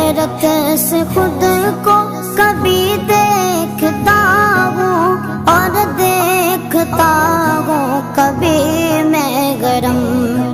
हैरत से खुद को कभी देखता हूँ और देखता हूँ कभी